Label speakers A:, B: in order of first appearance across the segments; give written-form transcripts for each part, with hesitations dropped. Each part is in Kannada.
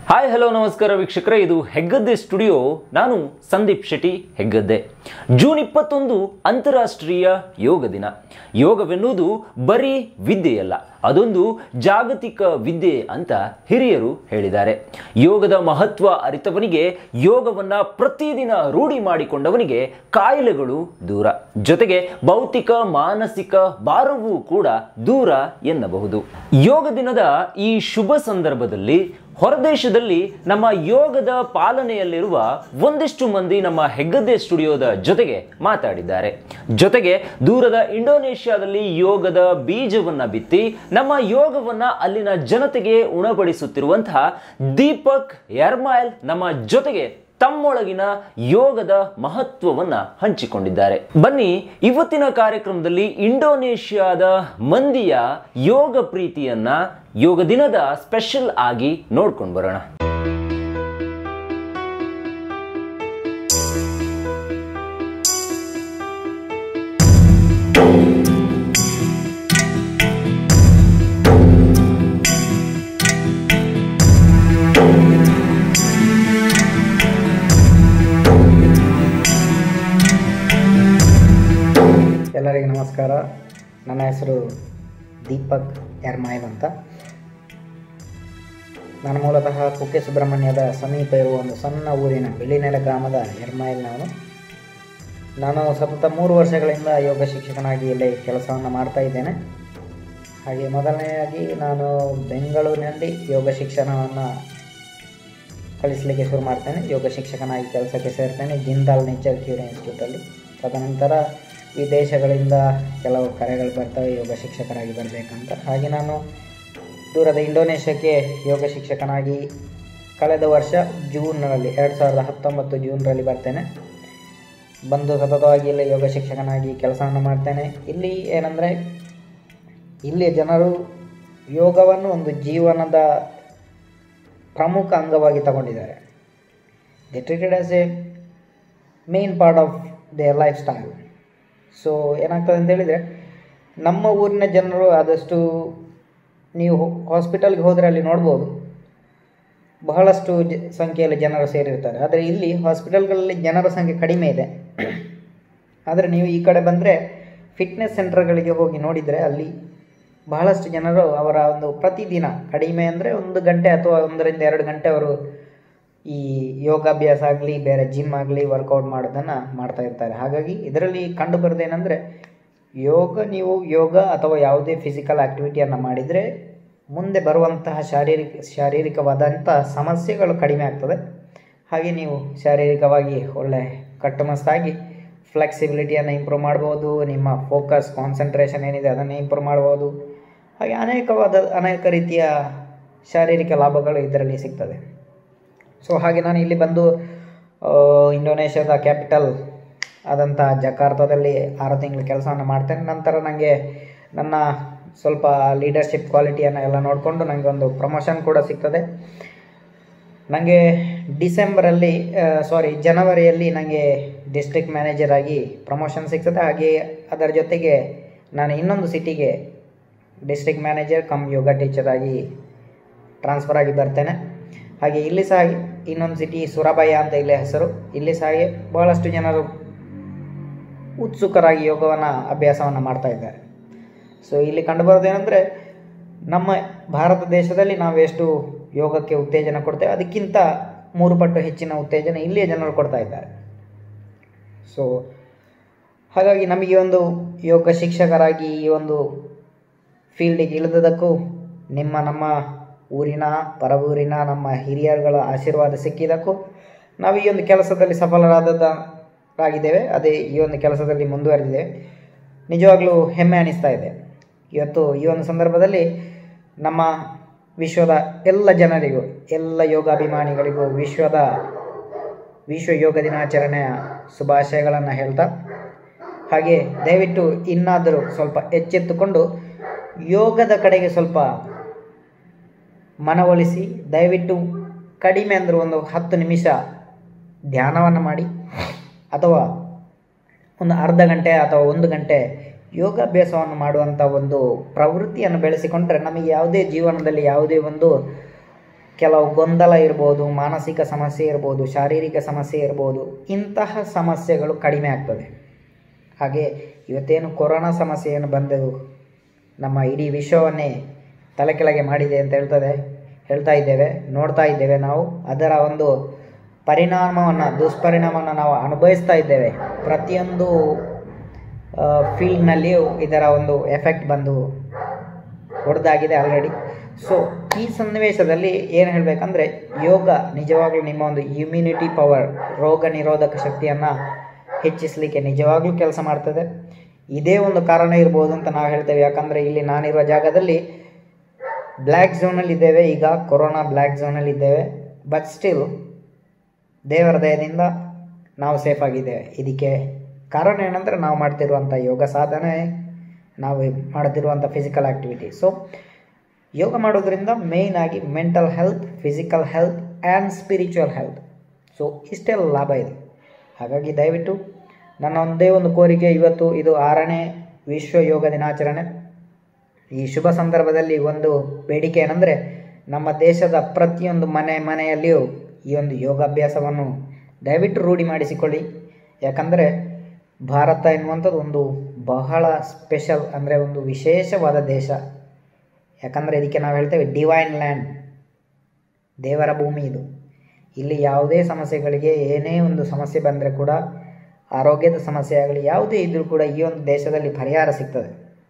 A: ಹಾಯ್ ಹಲೋ ನಮಸ್ಕಾರ ವೀಕ್ಷಕರೇ, ಇದು ಹೆಗ್ಗದ್ದೆ ಸ್ಟುಡಿಯೋ. ನಾನು ಸಂದೀಪ್ ಶೆಟ್ಟಿ ಹೆಗ್ಗದ್ದೆ. ಜೂನ್ 21 ಅಂತಾರಾಷ್ಟ್ರೀಯ ಯೋಗ ದಿನ. ಯೋಗವೆನ್ನುವುದು ಬರೀ ವಿದ್ಯೆಯಲ್ಲ, ಅದೊಂದು ಜಾಗತಿಕ ವಿದ್ಯೆ ಅಂತ ಹಿರಿಯರು ಹೇಳಿದ್ದಾರೆ. ಯೋಗದ ಮಹತ್ವ ಅರಿತವನಿಗೆ, ಯೋಗವನ್ನ ಪ್ರತಿದಿನ ರೂಢಿ ಮಾಡಿಕೊಂಡವನಿಗೆ ಕಾಯಿಲೆಗಳು ದೂರ, ಜೊತೆಗೆ ಭೌತಿಕ ಮಾನಸಿಕ ಭಾರವೂ ಕೂಡ ದೂರ ಎನ್ನಬಹುದು. ಯೋಗ ದಿನದ ಈ ಶುಭ ಸಂದರ್ಭದಲ್ಲಿ ಹೊರದೇಶದಲ್ಲಿ ನಮ್ಮ ಯೋಗದ ಪಾಲನೆಯಲ್ಲಿರುವ ಒಂದಿಷ್ಟು ಮಂದಿ ನಮ್ಮ ಹೆಗ್ಗದ್ದೆ ಸ್ಟುಡಿಯೋದ ಜೊತೆಗೆ ಮಾತಾಡಿದ್ದಾರೆ. ಜೊತೆಗೆ ದೂರದ ಇಂಡೋನೇಷ್ಯಾದಲ್ಲಿ ಯೋಗದ ಬೀಜವನ್ನ ಬಿತ್ತಿ ನಮ್ಮ ಯೋಗವನ್ನ ಅಲ್ಲಿನ ಜನತೆಗೆ ಉಣಬಡಿಸುತ್ತಿರುವಂತಹ ದೀಪಕ್ ಎರ್ಮೈಲ್ ನಮ್ಮ ಜೊತೆಗೆ ತಮ್ಮೊಳಗಿನ ಯೋಗದ ಮಹತ್ವವನ್ನ ಹಂಚಿಕೊಂಡಿದ್ದಾರೆ. ಬನ್ನಿ, ಇವತ್ತಿನ ಕಾರ್ಯಕ್ರಮದಲ್ಲಿ ಇಂಡೋನೇಷ್ಯಾದ ಮಂದಿಯ ಯೋಗ ಪ್ರೀತಿಯನ್ನ ಯೋಗ ದಿನದ ಸ್ಪೆಷಲ್ ಆಗಿ ನೋಡ್ಕೊಂಡು ಬರೋಣ.
B: ಎಲ್ಲರಿಗೂ ನಮಸ್ಕಾರ. ನನ್ನ ಹೆಸರು ದೀಪಕ್ ಎರ್ಮೈಲ್ ಅಂತ. ನಾನು ಮೂಲತಃ ಕುಕ್ಕೆ ಸುಬ್ರಹ್ಮಣ್ಯದ ಸಮೀಪ ಇರುವ ಒಂದು ಸಣ್ಣ ಊರಿನ ಬಿಳಿನೆಲೆ ಗ್ರಾಮದ ಎರ್ಮೈಲ್ನವನು. ನಾನು ಸತತ 3 ವರ್ಷಗಳಿಂದ ಯೋಗ ಶಿಕ್ಷಕನಾಗಿ ಇಲ್ಲಿ ಕೆಲಸವನ್ನು ಮಾಡ್ತಾ ಇದ್ದೇನೆ. ಹಾಗೆ ಮೊದಲನೆಯಾಗಿ ನಾನು ಬೆಂಗಳೂರಿನಲ್ಲಿ ಯೋಗ ಶಿಕ್ಷಣವನ್ನು ಕಲಿಸಲಿಕ್ಕೆ ಶುರು ಮಾಡ್ತೇನೆ. ಯೋಗ ಶಿಕ್ಷಕನಾಗಿ ಕೆಲಸಕ್ಕೆ ಸೇರ್ತೇನೆ ಜಿಂದಾಲ್ ನೇಚರ್ ಕ್ಯೂರ್ ಇನ್ಸ್ಟಿಟ್ಯೂಟಲ್ಲಿ. ತದನಂತರ ವಿದೇಶಗಳಿಂದ ಕೆಲವು ಕರೆಗಳು ಬರ್ತವೆ ಯೋಗ ಶಿಕ್ಷಕರಾಗಿ ಬರಬೇಕಂತ. ಹಾಗೆ ನಾನು ದೂರದ ಇಂಡೋನೇಷ್ಯಾಕ್ಕೆ ಯೋಗ ಶಿಕ್ಷಕನಾಗಿ ಕಳೆದ ವರ್ಷ ಜೂನ್ನಲ್ಲಿ 2019 ಜೂನ್ರಲ್ಲಿ ಬರ್ತೇನೆ. ಬಂದು ಸತತವಾಗಿ ಇಲ್ಲಿ ಯೋಗ ಶಿಕ್ಷಕನಾಗಿ ಕೆಲಸವನ್ನು ಮಾಡ್ತೇನೆ. ಇಲ್ಲಿ ಏನಂದರೆ, ಇಲ್ಲಿ ಜನರು ಯೋಗವನ್ನು ಒಂದು ಜೀವನದ ಪ್ರಮುಖ ಅಂಗವಾಗಿ ತಗೊಂಡಿದ್ದಾರೆ. They treated as a main part of their life style. So ಏನಾಗ್ತದೆ ಅಂತ ಹೇಳಿದರೆ, ನಮ್ಮ ಊರಿನ ಜನರು ಆದಷ್ಟು ನೀವು ಹಾಸ್ಪಿಟಲ್ಗೆ ಹೋದರೆ ಅಲ್ಲಿ ನೋಡ್ಬೋದು, ಬಹಳಷ್ಟು ಸಂಖ್ಯೆಯಲ್ಲಿ ಜನರು ಸೇರಿರ್ತಾರೆ. ಆದರೆ ಇಲ್ಲಿ ಹಾಸ್ಪಿಟಲ್ಗಳಲ್ಲಿ ಜನರ ಸಂಖ್ಯೆ ಕಡಿಮೆ ಇದೆ. ಆದರೆ ನೀವು ಈ ಕಡೆ ಬಂದರೆ ಫಿಟ್ನೆಸ್ ಸೆಂಟರ್ಗಳಿಗೆ ಹೋಗಿ ನೋಡಿದರೆ ಅಲ್ಲಿ ಬಹಳಷ್ಟು ಜನರು ಅವರ ಒಂದು ಪ್ರತಿದಿನ ಕಡಿಮೆ ಅಂದರೆ 1 ಗಂಟೆ ಅಥವಾ 1 ರಿಂದ 2 ಗಂಟೆ ಅವರು ಈ ಯೋಗಾಭ್ಯಾಸ ಆಗಲಿ ಬೇರೆ ಜಿಮ್ ಆಗಲಿ ವರ್ಕೌಟ್ ಮಾಡೋದನ್ನು ಮಾಡ್ತಾ ಇರ್ತಾರೆ. ಹಾಗಾಗಿ ಇದರಲ್ಲಿ ಕಂಡು ಬರೋದೇನೆಂದರೆ, ನೀವು ಯೋಗ ಅಥವಾ ಯಾವುದೇ ಫಿಸಿಕಲ್ ಆ್ಯಕ್ಟಿವಿಟಿಯನ್ನು ಮಾಡಿದರೆ ಮುಂದೆ ಬರುವಂತಹ ಶಾರೀರಿಕವಾದಂಥ ಸಮಸ್ಯೆಗಳು ಕಡಿಮೆ ಆಗ್ತದೆ. ಹಾಗೆ ನೀವು ಶಾರೀರಿಕವಾಗಿ ಒಳ್ಳೆ ಕಟ್ಟುಮಸ್ತಾಗಿ ಫ್ಲೆಕ್ಸಿಬಿಲಿಟಿಯನ್ನು ಇಂಪ್ರೂವ್ ಮಾಡ್ಬೋದು. ನಿಮ್ಮ ಫೋಕಸ್ ಕಾನ್ಸಂಟ್ರೇಷನ್ ಏನಿದೆ ಅದನ್ನು ಇಂಪ್ರೂವ್ ಮಾಡ್ಬೋದು. ಹಾಗೆ ಅನೇಕ ರೀತಿಯ ಶಾರೀರಿಕ ಲಾಭಗಳು ಇದರಲ್ಲಿ ಸಿಗ್ತದೆ. ಸೊ ಹಾಗೆ ನಾನು ಇಲ್ಲಿ ಬಂದು ಇಂಡೋನೇಷ್ಯಾದ ಕ್ಯಾಪಿಟಲ್ ಆದಂಥ ಜಕಾರ್ತದಲ್ಲಿ 6 ತಿಂಗಳು ಕೆಲಸವನ್ನು ಮಾಡ್ತೇನೆ. ನಂತರ ನನಗೆ ನನ್ನ ಸ್ವಲ್ಪ ಲೀಡರ್ಶಿಪ್ ಕ್ವಾಲಿಟಿಯನ್ನು ಎಲ್ಲ ನೋಡಿಕೊಂಡು ನನಗೆ ಒಂದು ಪ್ರಮೋಷನ್ ಕೂಡ ಸಿಗ್ತದೆ. ನನಗೆ ಜನವರಿಯಲ್ಲಿ ನನಗೆ ಡಿಸ್ಟ್ರಿಕ್ಟ್ ಮ್ಯಾನೇಜರ್ ಆಗಿ ಪ್ರಮೋಷನ್ ಸಿಗ್ತದೆ. ಹಾಗೆ ಅದರ ಜೊತೆಗೆ ನಾನು ಇನ್ನೊಂದು ಸಿಟಿಗೆ district manager cum yoga teacher ಆಗಿ ಟ್ರಾನ್ಸ್ಫರ್ ಆಗಿ ಬರ್ತೇನೆ. ಹಾಗೆ ಇಲ್ಲಿ ಸಹ ಇನ್ನೊಂದು ಸಿಟಿ ಸುರಬಾಯ ಅಂತ ಇಲ್ಲಿ ಹೆಸರು. ಇಲ್ಲಿ ಸಹ ಬಹಳಷ್ಟು ಜನರು ಉತ್ಸುಕರಾಗಿ ಯೋಗವನ್ನು ಅಭ್ಯಾಸವನ್ನು ಮಾಡ್ತಾ ಇದ್ದಾರೆ. ಸೊ ಇಲ್ಲಿ ಕಂಡುಬರೋದೇನೆಂದರೆ, ನಮ್ಮ ಭಾರತ ದೇಶದಲ್ಲಿ ನಾವು ಎಷ್ಟು ಯೋಗಕ್ಕೆ ಉತ್ತೇಜನ ಕೊಡ್ತೇವೆ ಅದಕ್ಕಿಂತ 3 ಪಟ್ಟು ಹೆಚ್ಚಿನ ಉತ್ತೇಜನ ಇಲ್ಲಿಯ ಜನರು ಕೊಡ್ತಾ ಇದ್ದಾರೆ. ಸೊ ಹಾಗಾಗಿ ನಮಗೆ ಒಂದು ಯೋಗ ಶಿಕ್ಷಕರಾಗಿ ಈ ಒಂದು ಫೀಲ್ಡಿಗೆ ಇಳಿದದಕ್ಕೂ ನಮ್ಮ ಊರಿನ ಪರವೂರಿನ ನಮ್ಮ ಹಿರಿಯರುಗಳ ಆಶೀರ್ವಾದ ಸಿಕ್ಕಿದ್ದಕ್ಕೂ ನಾವು ಈ ಒಂದು ಕೆಲಸದಲ್ಲಿ ಸಫಲರಾಗಿದ್ದೇವೆ. ಅದೇ ಈ ಒಂದು ಕೆಲಸದಲ್ಲಿ ಮುಂದುವರೆದಿದ್ದೇವೆ. ನಿಜವಾಗ್ಲೂ ಹೆಮ್ಮೆ ಅನಿಸ್ತಾ ಇದೆ. ಇವತ್ತು ಈ ಒಂದು ಸಂದರ್ಭದಲ್ಲಿ ನಮ್ಮ ವಿಶ್ವದ ಎಲ್ಲ ಜನರಿಗೂ, ಎಲ್ಲ ಯೋಗಾಭಿಮಾನಿಗಳಿಗೂ ವಿಶ್ವ ಯೋಗ ದಿನಾಚರಣೆಯ ಶುಭಾಶಯಗಳನ್ನು ಹೇಳ್ತಾ, ಹಾಗೆ ದಯವಿಟ್ಟು ಇನ್ನಾದರೂ ಸ್ವಲ್ಪ ಎಚ್ಚೆತ್ತುಕೊಂಡು ಯೋಗದ ಕಡೆಗೆ ಸ್ವಲ್ಪ ಮನವೊಲಿಸಿ, ದಯವಿಟ್ಟು ಕಡಿಮೆ ಅಂದರೆ ಒಂದು 10 ನಿಮಿಷ ಧ್ಯಾನವನ್ನು ಮಾಡಿ, ಅಥವಾ ಒಂದು ಅರ್ಧ ಗಂಟೆ ಅಥವಾ 1 ಗಂಟೆ ಯೋಗಾಭ್ಯಾಸವನ್ನು ಮಾಡುವಂಥ ಒಂದು ಪ್ರವೃತ್ತಿಯನ್ನು ಬೆಳೆಸಿಕೊಂಡ್ರೆ ನಮಗೆ ಯಾವುದೇ ಜೀವನದಲ್ಲಿ ಯಾವುದೇ ಒಂದು ಕೆಲವು ಗೊಂದಲ ಇರ್ಬೋದು, ಮಾನಸಿಕ ಸಮಸ್ಯೆ ಇರ್ಬೋದು, ಶಾರೀರಿಕ ಸಮಸ್ಯೆ ಇರ್ಬೋದು, ಇಂತಹ ಸಮಸ್ಯೆಗಳು ಕಡಿಮೆ ಆಗ್ತದೆ. ಹಾಗೆ ಇವತ್ತೇನು ಕೊರೋನಾ ಸಮಸ್ಯೆ ಏನು ಬಂದದು ನಮ್ಮ ಇಡೀ ವಿಶ್ವವನ್ನೇ ತಲೆ ಕೆಳಗೆ ಮಾಡಿದೆ ಅಂತ ಹೇಳ್ತಾ ಇದ್ದೇವೆ, ನೋಡ್ತಾ ಇದ್ದೇವೆ. ನಾವು ಅದರ ಒಂದು ದುಷ್ಪರಿಣಾಮವನ್ನು ನಾವು ಅನುಭವಿಸ್ತಾ ಇದ್ದೇವೆ. ಪ್ರತಿಯೊಂದು ಫೀಲ್ಡ್ನಲ್ಲಿಯೂ ಇದರ ಒಂದು ಎಫೆಕ್ಟ್ ಬಂದು ಹೊಡೆದಾಗಿದೆ ಆಲ್ರೆಡಿ. ಸೊ ಈ ಸನ್ನಿವೇಶದಲ್ಲಿ ಏನು ಹೇಳಬೇಕಂದ್ರೆ, ಯೋಗ ನಿಜವಾಗ್ಲೂ ನಿಮ್ಮ ಒಂದು ಇಮ್ಯುನಿಟಿ ಪವರ್, ರೋಗ ನಿರೋಧಕ ಶಕ್ತಿಯನ್ನು ಹೆಚ್ಚಿಸಲಿಕ್ಕೆ ನಿಜವಾಗ್ಲೂ ಕೆಲಸ ಮಾಡ್ತದೆ. ಇದೇ ಒಂದು ಕಾರಣ ಇರ್ಬೋದು ಅಂತ ನಾವು ಹೇಳ್ತೇವೆ. ಯಾಕಂದರೆ ಇಲ್ಲಿ ನಾನಿರುವ ಜಾಗದಲ್ಲಿ ಬ್ಲ್ಯಾಕ್ ಝೋನಲ್ಲಿ ಇದ್ದೇವೆ, ಈಗ ಕೊರೋನಾ ಬ್ಲ್ಯಾಕ್ ಝೋನಲ್ಲಿ ಇದ್ದೇವೆ. ಬಟ್ ಸ್ಟಿಲ್ ದೇವರ ದಯದಿಂದ ನಾವು ಸೇಫ್ ಆಗಿದ್ದೇವೆ. ಇದಕ್ಕೆ ಕಾರಣ ಏನಂದರೆ ನಾವು ಮಾಡ್ತಿರುವಂಥ ಯೋಗ ಸಾಧನೆ, ನಾವು ಮಾಡ್ತಿರುವಂಥ ಫಿಸಿಕಲ್ ಆ್ಯಕ್ಟಿವಿಟಿ. ಸೊ ಯೋಗ ಮಾಡೋದ್ರಿಂದ ಮೇಯ್ನ್ ಆಗಿ mental health, physical health and spiritual health, so ಇಷ್ಟೆಲ್ಲ ಲಾಭ ಇದೆ. ಹಾಗಾಗಿ ದಯವಿಟ್ಟು ನನ್ನ ಒಂದೇ ಒಂದು ಕೋರಿಕೆ, ಇವತ್ತು ಇದು 6ನೇ ವಿಶ್ವ ಯೋಗ ದಿನಾಚರಣೆ. ಈ ಶುಭ ಸಂದರ್ಭದಲ್ಲಿ ಒಂದು ಬೇಡಿಕೆ ಏನಂದರೆ, ನಮ್ಮ ದೇಶದ ಪ್ರತಿಯೊಂದು ಮನೆಯಲ್ಲಿಯೂ ಈ ಒಂದು ಯೋಗಾಭ್ಯಾಸವನ್ನು ದಯವಿಟ್ಟು ರೂಢಿ ಮಾಡಿಸಿಕೊಳ್ಳಿ. ಯಾಕಂದರೆ ಭಾರತ ಎನ್ನುವಂಥದ್ದು ಒಂದು ಬಹಳ ಸ್ಪೆಷಲ್, ಅಂದರೆ ಒಂದು ವಿಶೇಷವಾದ ದೇಶ. ಯಾಕಂದರೆ ಇದಕ್ಕೆ ನಾವು ಹೇಳ್ತೇವೆ ಡಿವೈನ್ ಲ್ಯಾಂಡ್, ದೇವರ ಭೂಮಿ ಇದು. ಇಲ್ಲಿ ಯಾವುದೇ ಸಮಸ್ಯೆಗಳಿಗೆ, ಏನೇ ಒಂದು ಸಮಸ್ಯೆ ಬಂದರೆ ಕೂಡ, ಆರೋಗ್ಯದ ಸಮಸ್ಯೆ ಆಗಲಿ ಯಾವುದೇ ಇದ್ದರೂ ಕೂಡ ಈ ಒಂದು ದೇಶದಲ್ಲಿ ಪರಿಹಾರ ಸಿಗ್ತದೆ.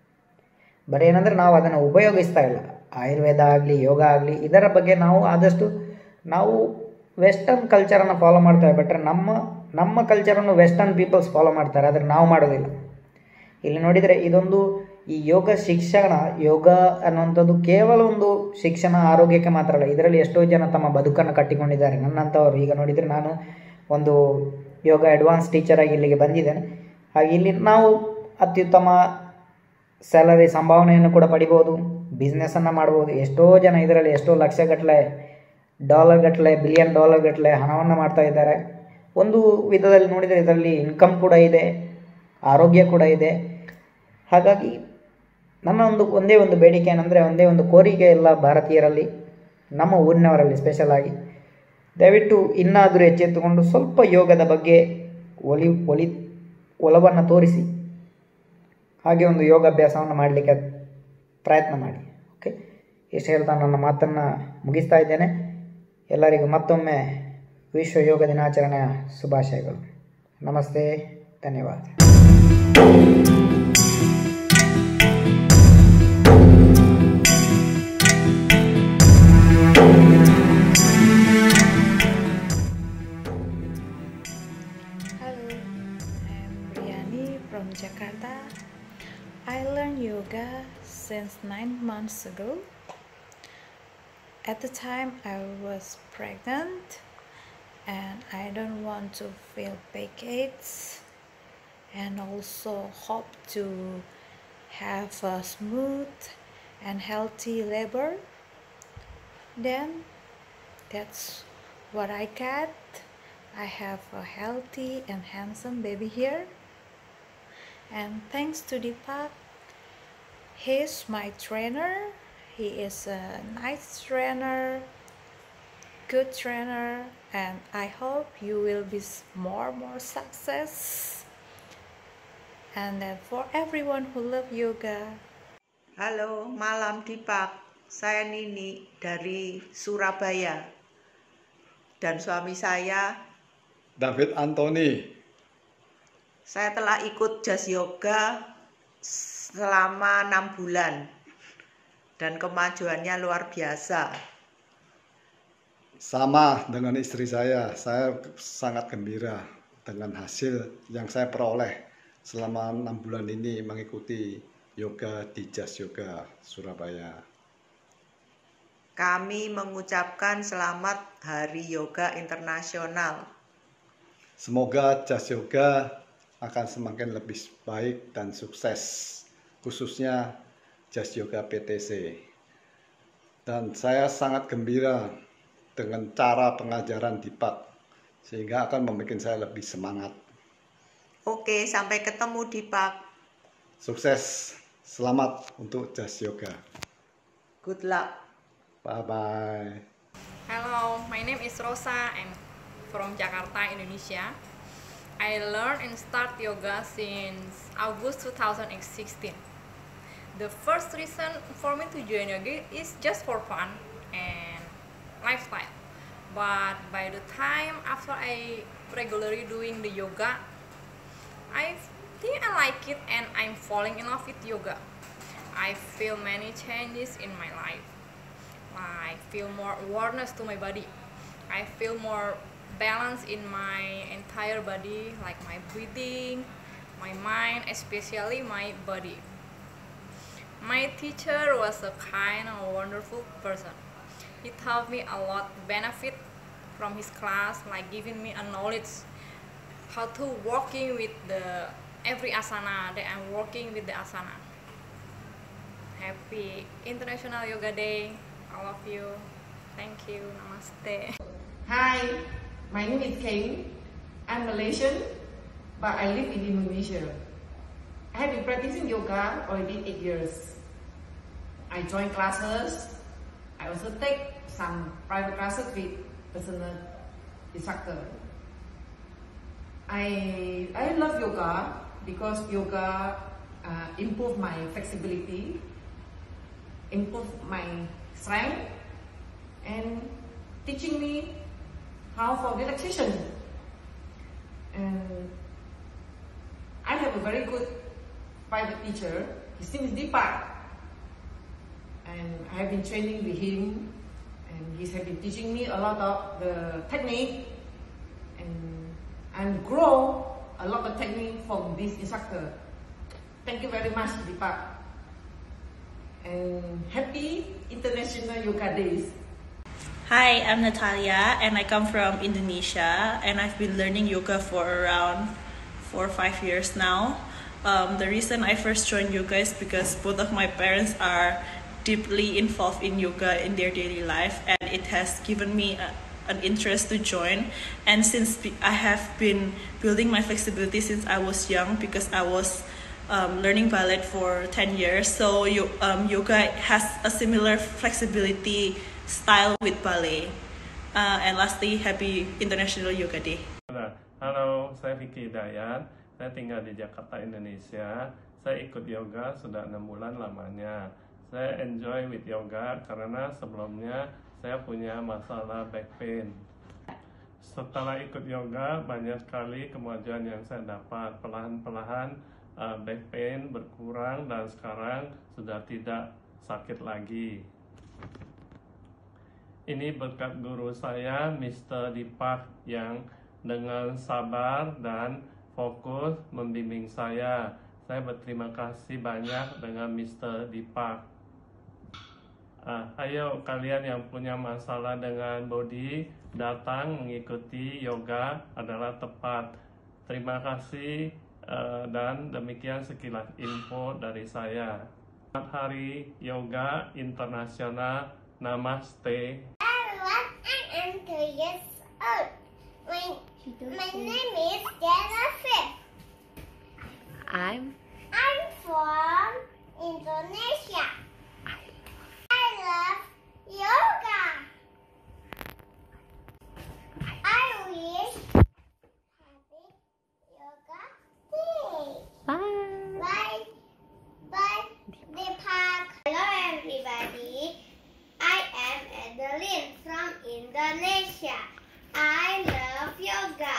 B: ಬಟ್ ಏನಂದರೆ ನಾವು ಅದನ್ನು ಉಪಯೋಗಿಸ್ತಾ ಇಲ್ಲ. ಆಯುರ್ವೇದ ಆಗಲಿ, ಯೋಗ ಆಗಲಿ, ಇದರ ಬಗ್ಗೆ ನಾವು ಆದಷ್ಟು ನಾವು ವೆಸ್ಟರ್ನ್ ಕಲ್ಚರನ್ನು ಫಾಲೋ ಮಾಡ್ತೇವೆ. ಬಟ್ ನಮ್ಮ ಕಲ್ಚರನ್ನು ವೆಸ್ಟರ್ನ್ ಪೀಪಲ್ಸ್ ಫಾಲೋ ಮಾಡ್ತಾರೆ, ಆದರೆ ನಾವು ಮಾಡೋದಿಲ್ಲ. ಇಲ್ಲಿ ನೋಡಿದರೆ ಇದೊಂದು ಈ ಯೋಗ ಶಿಕ್ಷಣ, ಯೋಗ ಅನ್ನುವಂಥದ್ದು ಕೇವಲ ಒಂದು ಶಿಕ್ಷಣ ಆರೋಗ್ಯಕ್ಕೆ ಮಾತ್ರ ಅಲ್ಲ. ಇದರಲ್ಲಿ ಎಷ್ಟೋ ಜನ ತಮ್ಮ ಬದುಕನ್ನು ಕಟ್ಟಿಕೊಂಡಿದ್ದಾರೆ. ನನ್ನಂಥವ್ರು ಈಗ ನೋಡಿದರೆ, ನಾನು ಒಂದು ಯೋಗ ಅಡ್ವಾನ್ಸ್ ಟೀಚರಾಗಿ ಇಲ್ಲಿಗೆ ಬಂದಿದ್ದೇನೆ. ಹಾಗೆ ಇಲ್ಲಿ ನಾವು ಅತ್ಯುತ್ತಮ ಸ್ಯಾಲರಿ ಸಂಭಾವನೆಯನ್ನು ಕೂಡ ಪಡಿಬೋದು, ಬಿಸ್ನೆಸ್ಸನ್ನು ಮಾಡ್ಬೋದು. ಎಷ್ಟೋ ಜನ ಇದರಲ್ಲಿ ಎಷ್ಟೋ ಲಕ್ಷಗಟ್ಟಲೆ, ಡಾಲರ್ಗಟ್ಟಲೆ, ಬಿಲಿಯನ್ ಡಾಲರ್ಗಟ್ಟಲೆ ಹಣವನ್ನು ಮಾಡ್ತಾ ಇದ್ದಾರೆ. ಒಂದು ವಿಧದಲ್ಲಿ ನೋಡಿದರೆ ಇದರಲ್ಲಿ ಇನ್ಕಮ್ ಕೂಡ ಇದೆ, ಆರೋಗ್ಯ ಕೂಡ ಇದೆ. ಹಾಗಾಗಿ ನನ್ನ ಒಂದೇ ಒಂದು ಬೇಡಿಕೆ ಏನಂದರೆ, ಒಂದೇ ಒಂದು ಕೋರಿಕೆ ಎಲ್ಲ ಭಾರತೀಯರಲ್ಲಿ, ನಮ್ಮ ಊರಿನವರಲ್ಲಿ ಸ್ಪೆಷಲ್ ಆಗಿ, ದಯವಿಟ್ಟು ಇನ್ನಾದರೂ ಎಚ್ಚೆತ್ತುಕೊಂಡು ಸ್ವಲ್ಪ ಯೋಗದ ಬಗ್ಗೆ ಒಲವನ್ನು ತೋರಿಸಿ, ಹಾಗೆ ಒಂದು ಯೋಗಾಭ್ಯಾಸವನ್ನು ಮಾಡಲಿಕ್ಕೆ ಪ್ರಯತ್ನ ಮಾಡಿ. ಓಕೆ, ಇಷ್ಟು ಹೇಳ್ತಾ ನನ್ನ ಮಾತನ್ನು ಮುಗಿಸ್ತಾ ಇದ್ದೇನೆ. ಎಲ್ಲರಿಗೂ ಮತ್ತೊಮ್ಮೆ ವಿಶ್ವ ಯೋಗ ದಿನಾಚರಣೆಯ ಶುಭಾಶಯಗಳು. ನಮಸ್ತೆ, ಧನ್ಯವಾದ.
C: From Jakarta. I learned yoga since 9 months ago. At the time I was pregnant and I don't want to feel backaches, and also hope to have a smooth and healthy labor. Then that's what I got. I have a healthy and handsome baby here. And thanks to Deepak, he's my trainer. He is a nice trainer, good trainer, and I hope you will be more success. And then for everyone who love yoga.
D: Halo, malam Deepak. Saya Nini dari Surabaya. Dan suami saya
E: David Anthony.
D: Saya telah ikut Jas Yoga selama 6 bulan dan kemajuannya luar biasa.
E: Sama dengan istri saya sangat gembira dengan hasil yang saya peroleh selama 6 bulan ini mengikuti yoga di Jas Yoga Surabaya.
D: Kami mengucapkan selamat Hari Yoga Internasional.
E: Semoga Jas Yoga akan semakin lebih baik dan sukses, khususnya Jas Yoga PTC. Dan saya sangat gembira dengan cara pengajaran Deepak, sehingga akan membuat saya lebih semangat.
D: Oke, sampai ketemu Deepak.
E: Sukses, selamat untuk Jas Yoga.
D: Good luck.
E: Bye-bye.
F: Hello, my name is Rosa. I'm from Jakarta, Indonesia. I learned and start yoga since August 2016. The first reason for me to join yoga is just for fun and lifestyle. But by the time after I regularly doing the yoga, I think I like it and I'm falling in love with yoga. I feel many changes in my life. I feel more awareness to my body. I feel more balance in my entire body, like my breathing, my mind, especially my body. My teacher was a kind of wonderful person. He taught me a lot benefit from his class, like giving me a knowledge how to working with the every asana that I'm working with the asana. Happy International Yoga Day. I love you. Thank you. Namaste.
G: Hi, my name is Kay. I'm Malaysian, but I live in Indonesia. I have been practicing yoga already 8 years. I join classes. I also take some private classes with personal instructor. I love yoga because yoga improve my flexibility, improve my strength, and teaching me how for relaxation. And I have a very good private teacher. His name is Deepak, and I have been training with him, and he's have been teaching me a lot of the technique, and grow a lot of technique from this instructor. Thank you very much, Deepak. And happy International Yoga Days.
H: Hi, I'm Natalia and I come from Indonesia, and I've been learning yoga for around 4 or 5 years now. The reason I first joined yoga is because both of my parents are deeply involved in yoga in their daily life, and it has given me an interest to join. And since I have been building my flexibility since I was young, because I was learning ballet for 10 years, so yoga has a similar flexibility style with ballet. And lastly, happy International Yoga Day.
I: Halo, saya Vicky Dayan. Saya tinggal di Jakarta, Indonesia. Saya ikut yoga sudah 6 bulan lamanya. Saya enjoy with yoga karena sebelumnya saya punya masalah back pain. Setelah ikut yoga, banyak sekali kemajuan yang saya dapat. Perlahan-perlahan back pain berkurang dan sekarang sudah tidak sakit lagi. Ini berkat guru saya, Mr. Deepak, yang dengan sabar dan fokus membimbing saya. Saya berterima kasih banyak dengan Mr. Deepak. Ayo kalian yang punya masalah dengan body, datang mengikuti yoga adalah tepat. Terima kasih. Dan demikian sekilas info dari saya. Selamat Hari Yoga Internasional. Namaste.
J: Everyone, I am 2 years old. My name is Jennifer. I'm from Indonesia. I love yoga. I wish happy yoga day. Bye. Bye. Deepak. Hello everybody. I am Adeline from Indonesia. I love yoga.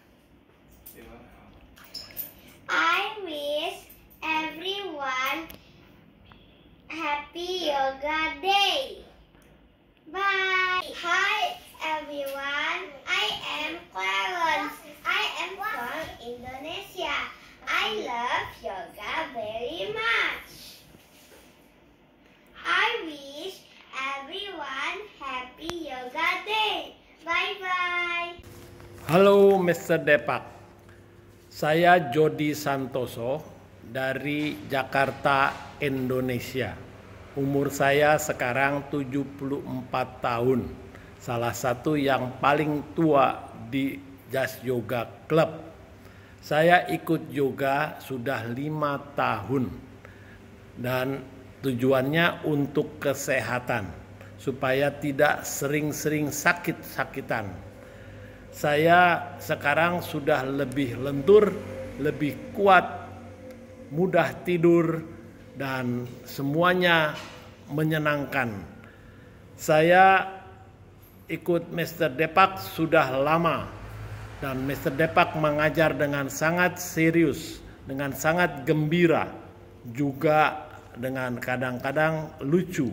J: I wish everyone happy yoga day. Bye. Hi everyone. I am Clarence. I am from Indonesia. I love yoga very much. I wish everyone happy yoga day. Bye bye.
K: Halo Mr. Deepak. Saya Jody Santoso dari Jakarta, Indonesia. Umur saya sekarang 74 tahun. Salah satu yang paling tua di Just Yoga Club. Saya ikut yoga sudah 5 tahun. Dan tujuannya untuk kesehatan. supaya tidak sering-sering sakit-sakitan. Saya sekarang sudah lebih lentur, lebih kuat, mudah tidur, dan semuanya menyenangkan. Saya ikut Mr. Depak sudah lama, dan Mr. Depak mengajar dengan sangat serius, dengan sangat gembira, juga dengan kadang-kadang lucu.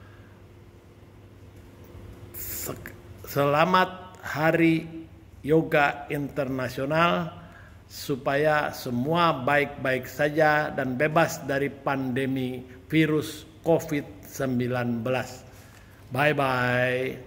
K: Selamat Hari Yoga Internasional, supaya semua baik-baik saja dan bebas dari pandemi virus COVID-19. Bye-bye.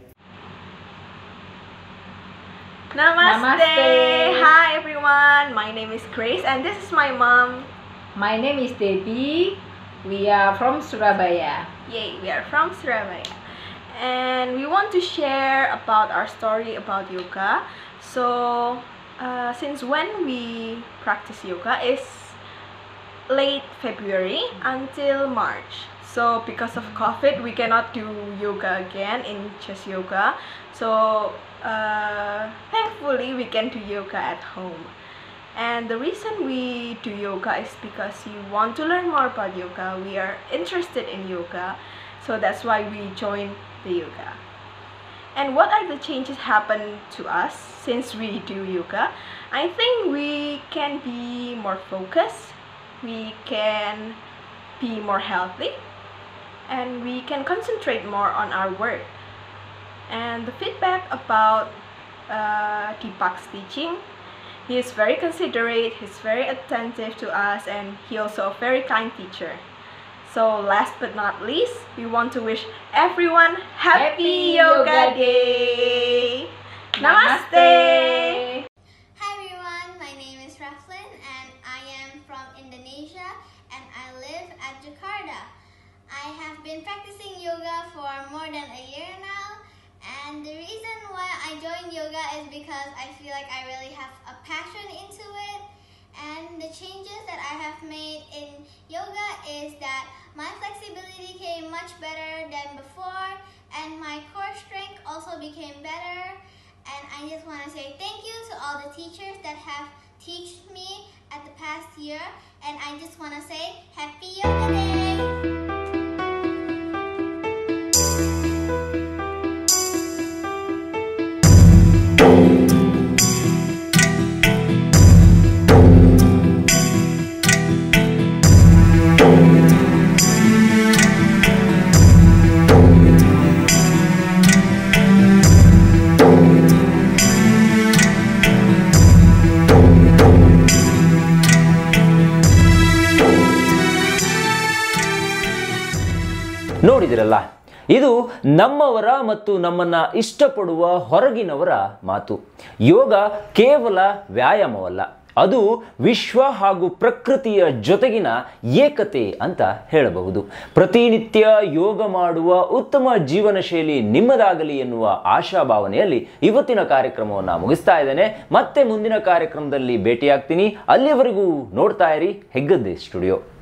L: Namaste. Hi everyone, my name is Grace and this is my mom.
M: My name is Debbie. We are from Surabaya.
L: Yay, we are from Surabaya. And we want to share about our story about yoga. So, since when we practice yoga is late February until March. So because of COVID, we cannot do yoga again in Chess Yoga. So thankfully we can do yoga at home. And the reason we do yoga is because you want to learn more about yoga. We are interested in yoga. So that's why we joined the yoga. And what are the changes happen to us since we do yoga? I think we can be more focused, we can be more healthy, and we can concentrate more on our work. And the feedback about Depak's teaching, he is very considerate, he's very attentive to us, and he also a very kind teacher. So last but not least, we want to wish everyone Happy Yoga Day! Namaste!
J: Hi everyone, my name is Raflin and I am from Indonesia and I live at Jakarta. I have been practicing yoga for more than a year now, and the reason why I joined yoga is because I feel like I really have a passion into it. And the changes that I have made in yoga is that my flexibility came much better than before, and my core strength also became better. And I just want to say thank you to all the teachers that have taught me at the past year, and I just want to say Happy Yoga Day!
A: ನೋಡಿದಿರಲ್ಲ, ಇದು ನಮ್ಮವರ ಮತ್ತು ನಮ್ಮನ್ನ ಇಷ್ಟಪಡುವ ಹೊರಗಿನವರ ಮಾತು. ಯೋಗ ಕೇವಲ ವ್ಯಾಯಾಮವಲ್ಲ, ಅದು ವಿಶ್ವ ಹಾಗೂ ಪ್ರಕೃತಿಯ ಜೊತೆಗಿನ ಏಕತೆ ಅಂತ ಹೇಳಬಹುದು. ಪ್ರತಿನಿತ್ಯ ಯೋಗ ಮಾಡುವ ಉತ್ತಮ ಜೀವನ ಶೈಲಿ ನಿಮ್ಮದಾಗಲಿ ಎನ್ನುವ ಆಶಾಭಾವನೆಯಲ್ಲಿ ಇವತ್ತಿನ ಕಾರ್ಯಕ್ರಮವನ್ನು ಮುಗಿಸ್ತಾ ಇದ್ದೇನೆ. ಮತ್ತೆ ಮುಂದಿನ ಕಾರ್ಯಕ್ರಮದಲ್ಲಿ ಭೇಟಿಯಾಗ್ತೀನಿ. ಅಲ್ಲಿಯವರೆಗೂ ನೋಡ್ತಾ ಇರಿ ಹೆಗ್ಗದ್ದೆ ಸ್ಟುಡಿಯೋ.